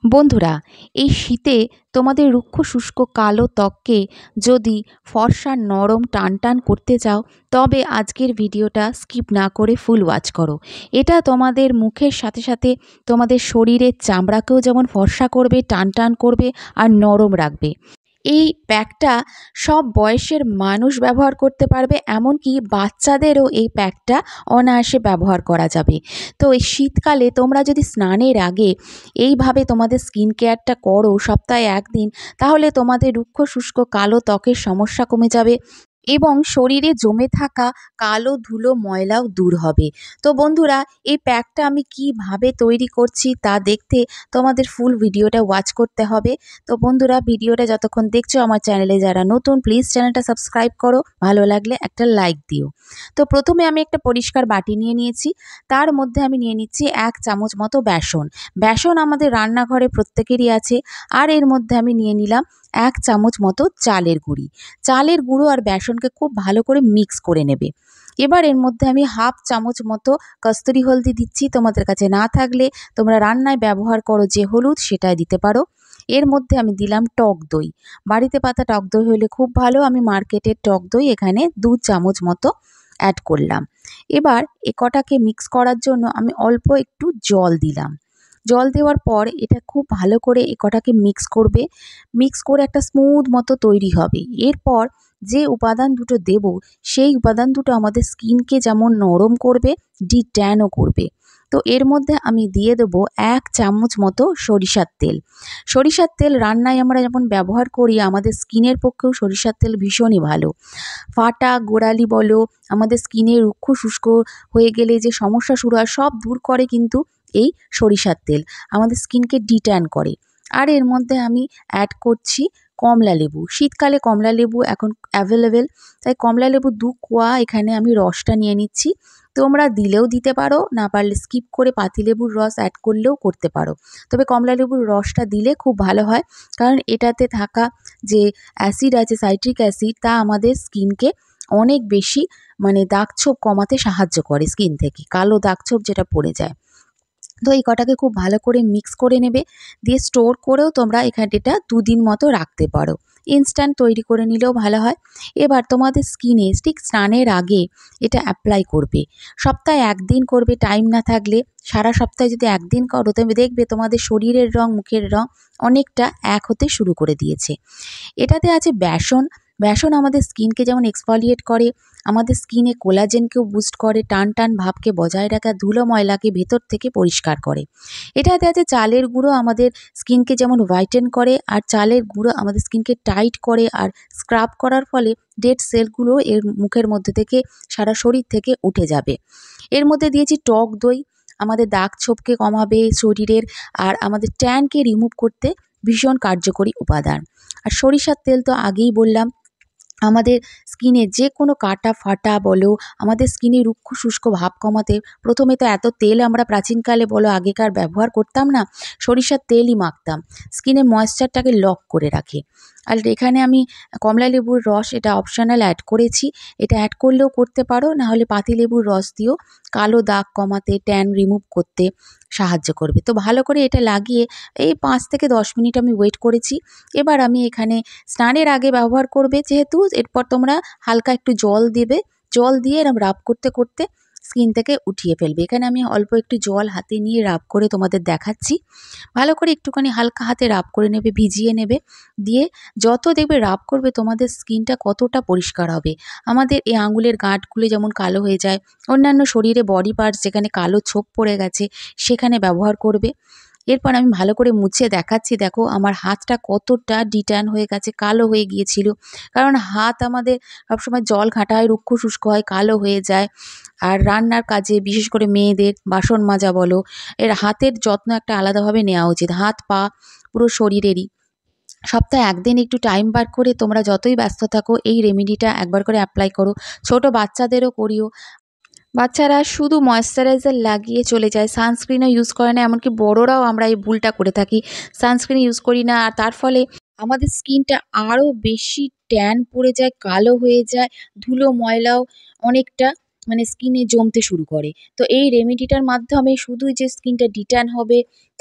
বন্ধুরা, এই শীতে তোমাদের রুক্ষ শুষ্ক কালো ত্বককে যদি ফর্সা নরম টানটান করতে চাও, তবে আজকের ভিডিওটা স্কিপ না করে ফুল ওয়াচ করো। এটা তোমাদের মুখের সাথে সাথে তোমাদের শরীরের চামড়াকেও যেমন ফর্সা করবে, টানটান করবে আর নরম রাখবে। এই প্যাকটা সব বয়সের মানুষ ব্যবহার করতে পারবে, এমনকি বাচ্চাদেরও এই প্যাকটা অনায়াসে ব্যবহার করা যাবে। তো এই শীতকালে তোমরা যদি স্নানের আগে এইভাবে তোমাদের স্কিন কেয়ারটা করো সপ্তাহে একদিন, তাহলে তোমাদের রুক্ষ শুষ্ক কালো ত্বকের সমস্যা কমে যাবে এবং শরীরে জমে থাকা কালো ধুলো ময়লাও দূর হবে। তো বন্ধুরা, এই প্যাকটা আমি কিভাবে তৈরি করছি তা দেখতে তোমাদের ফুল ভিডিওটা ওয়াচ করতে হবে। তো বন্ধুরা, ভিডিওটা যতক্ষণ দেখছো, আমার চ্যানেলে যারা নতুন, প্লিজ চ্যানেলটা সাবস্ক্রাইব করো, ভালো লাগলে একটা লাইক দিও। তো প্রথমে আমি একটা পরিষ্কার বাটি নিয়ে নিয়েছি, তার মধ্যে আমি নিয়ে নিচ্ছি 1 চামচ মতো বেসন। বেসন আমাদের রান্নাঘরে প্রত্যেকেরই আছে। আর এর মধ্যে আমি নিয়ে নিলাম 1 চামচ মতো চালের গুঁড়ি। চালের গুঁড়ো আর বেসনকে খুব ভালো করে মিক্স করে নেবে। এবার এর মধ্যে আমি 1/2 চামচ মতো কস্তুরি হলদি দিচ্ছি। তোমাদের কাছে না থাকলে তোমরা রান্নায় ব্যবহার করো যে হলুদ, সেটাই দিতে পারো। এর মধ্যে আমি দিলাম টক দই। বাড়িতে পাতা টক দই হলে খুব ভালো। আমি মার্কেটের টক দই এখানে 2 চামচ মতো অ্যাড করলাম। এবার এ কটাকে মিক্স করার জন্য আমি অল্প একটু জল দিলাম। জল দেওয়ার পর এটা খুব ভালো করে এ কটাকে মিক্স করবে। মিক্স করে একটা স্মুথ মতো তৈরি হবে। এরপর যে উপাদান দুটো দেব, সেই উপাদান দুটো আমাদের স্কিনকে যেমন নরম করবে, ডিট্যানও করবে। তো এর মধ্যে আমি দিয়ে দেবো 1 চামচ মতো সরিষার তেল। সরিষার তেল রান্নায় আমরা যেমন ব্যবহার করি, আমাদের স্কিনের পক্ষেও সরিষার তেল ভীষণই ভালো। ফাটা গোড়ালি বলো, আমাদের স্কিনে রুক্ষ শুষ্ক হয়ে গেলে যে সমস্যা শুরু হয়, সব দূর করে কিন্তু এই সরিষার তেল। আমাদের স্কিনকে ডিট্যান করে। আর এর মধ্যে আমি অ্যাড করছি কমলা লেবু। শীতকালে কমলা লেবু এখন অ্যাভেলেবেল, তাই কমলা লেবু 2 কোয়া এখানে আমি রসটা নিয়ে নিচ্ছি। তোমরা দিলেও দিতে পারো, না পারলে স্কিপ করে পাতিলেবুর রস অ্যাড করলেও করতে পারো। তবে কমলা লেবুর রসটা দিলে খুব ভালো হয়, কারণ এটাতে থাকা যে অ্যাসিড আছে, সাইট্রিক অ্যাসিড, তা আমাদের স্কিনকে অনেক বেশি দাগছোপ কমাতে সাহায্য করে, স্কিন থেকে কালো দাগছোপ যেটা পড়ে যায়। তো এই কটাকে খুব ভালো করে মিক্স করে নেবে, দিয়ে স্টোর করেও তোমরা এখানে এটা 2 দিন মতো রাখতে পারো। ইনস্ট্যান্ট তৈরি করে নিলেও ভালো হয়। এবার তোমাদের স্কিনে ঠিক স্নানের আগে এটা অ্যাপ্লাই করবে। সপ্তাহে 1 দিন করবে, টাইম না থাকলে সারা সপ্তাহে যদি 1 দিন করো, তবে দেখবে তোমাদের শরীরের রং, মুখের রং অনেকটা এক হতে শুরু করে দিয়েছে। এটাতে আছে বেসন। বেসন আমাদের স্কিনকে যেমন এক্সফোলিয়েট করে, আমাদের স্কিনে কোলাজেনকেও বুস্ট করে, টান টান ভাবকে বজায় রাখা, ধুলো ময়লাকে ভেতর থেকে পরিষ্কার করে। এটাতে আছে চালের গুঁড়ো, আমাদের স্কিনকে যেমন হোয়াইটেন করে, আর চালের গুঁড়ো আমাদের স্কিনকে টাইট করে, আর স্ক্রাব করার ফলে ডেড সেলগুলো এর মুখের মধ্যে থেকে, সারা শরীর থেকে উঠে যাবে। এর মধ্যে দিয়েছি টক দই, আমাদের দাগ ছোপকে কমাবে শরীরের, আর আমাদের ট্যানকে রিমুভ করতে ভীষণ কার্যকরী উপাদান। আর সরিষার তেল তো আগেই বললাম, আমাদের স্কিনে যে কোনো কাটা ফাটা বলো, আমাদের স্কিনে রুক্ষ শুষ্ক ভাব কমাতে, প্রথমে তো এত তেল আমরা প্রাচীনকালে বলো আগেকার ব্যবহার করতাম না, সরিষার তেলই মাখতাম। স্কিনে ময়েশ্চারটাকে লক করে রাখে। আর এখানে আমি কমলা লেবুর রস, এটা অপশনাল, অ্যাড করেছি। এটা অ্যাড করলেও করতে পারো, নাহলে পাতিলেবুর রস দিয়েও কালো দাগ কমাতে, ট্যান রিমুভ করতে সাহায্য করবে। তো ভালো করে এটা লাগিয়ে এই 5 থেকে 10 মিনিট আমি ওয়েট করেছি। এবার আমি এখানে স্নানের আগে ব্যবহার করবে যেহেতু, এরপর তোমরা হালকা একটু জল দেবে। জল দিয়ে এরম রাব করতে করতে স্কিন থেকে উঠিয়ে ফেলবে। এখানে আমি অল্প একটু জল হাতে নিয়ে রাব করে তোমাদের দেখাচ্ছি। ভালো করে একটুখানি হালকা হাতে রাব করে নেবে, ভিজিয়ে নেবে। দিয়ে যত দেখবে রাব করবে, তোমাদের স্কিনটা কতটা পরিষ্কার হবে। আমাদের এই আঙুলের গাঁটগুলো যেমন কালো হয়ে যায়, অন্যান্য শরীরে বডি পার্টস যেখানে কালো ছোপ পড়ে গেছে, সেখানে ব্যবহার করবে। এরপর আমি ভালো করে মুছে দেখাচ্ছি। দেখো আমার হাতটা কতটা ডিট্যান হয়ে গেছে, কালো হয়ে গিয়েছিল। কারণ হাত আমাদের সবসময় জল ঘাঁটা হয়, রুক্ষ শুষ্ক হয়, কালো হয়ে যায়। আর রান্নার কাজে, বিশেষ করে মেয়েদের বাসন মাজা বলো, এর হাতের যত্ন একটা আলাদাভাবে নেওয়া উচিত। হাত পা পুরো শরীরেরই। সপ্তাহে 1 দিন একটু টাইম বার করে তোমরা যতই ব্যস্ত থাকো, এই রেমেডিটা একবার করে অ্যাপ্লাই করো। ছোট বাচ্চাদেরও করিও। বাচ্চারা শুধু ময়েশ্চারাইজার লাগিয়ে চলে যায়, সানস্ক্রিনও ইউজ করে না। এমনকি বড়রাও আমরা এই ভুলটা করে থাকি, সানস্ক্রিন ইউজ করি না। আর তার ফলে আমাদের স্কিনটা আরও বেশি ট্যান পড়ে যায়, কালো হয়ে যায়, ধুলো ময়লাও অনেকটা স্কিনে জমতে শুরু করে। তো এই রেমেডিটার মাধ্যমে শুধুই যে স্কিনটা ডিট্যান হবে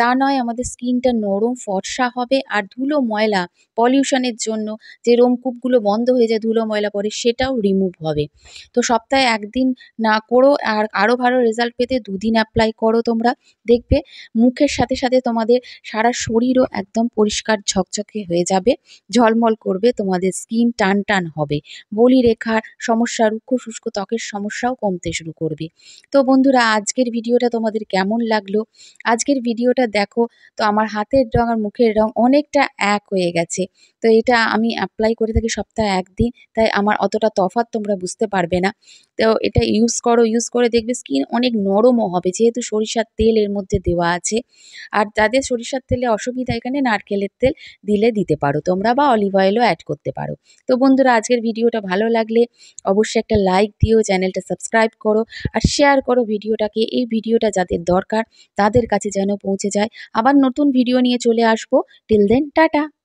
তা নয় আমাদের স্কিনটা নরম ফর্সা হবে আর ধুলো ময়লা পলিউশনের জন্য যে রোমকূপগুলো বন্ধ হয়ে যায় ধুলো ময়লা পড়ে সেটাও রিমুভ হবে। তো সপ্তাহে ১ দিন না করো আর আরও ভালো রেজাল্ট পেতে ২ দিন অ্যাপ্লাই করো তোমরা। দেখবে মুখের সাথে সাথে তোমাদের সারা শরীরও একদম পরিষ্কার ঝকঝকে হয়ে যাবে, ঝলমল করবে, তোমাদের স্কিন টান টান হবে, বলিরেখার সমস্যা, রুক্ষ শুষ্ক ত্বকের সমস্যাও কমতে শুরু করবে। তো বন্ধুরা আজকের ভিডিওটা তোমাদের কেমন লাগলো? আজকের ভিডিওটা দেখো, তো আমার হাতের রং আর মুখের রং অনেকটা এক হয়ে গেছে। তো এটা আমি অ্যাপ্লাই করে থাকি সপ্তাহে ১ দিন, তাই আমার অতটা তফাৎ তোমরা বুঝতে পারবে না। তো এটা ইউজ করো, ইউজ করে দেখবে স্কিন অনেক নরমও হবে যেহেতু সরিষার তেল এর মধ্যে দেওয়া আছে। আর যাদের সরিষার তেলে অসুবিধা এখানে নারকেলের তেল দিতে পারো তোমরা বা অলিভ অয়েলও অ্যাড করতে পারো। তো বন্ধুরা আজকের ভিডিওটা ভালো লাগলে অবশ্যই একটা লাইক দিও, চ্যানেলটা সাবস্ক্রাইব করো আর শেয়ার করো ভিডিওটাকে। এই ভিডিওটা যাদের দরকার তাদের কাছে যেন পৌঁছে যায়। আবার নতুন ভিডিও নিয়ে চলে আসবো। Till then tata.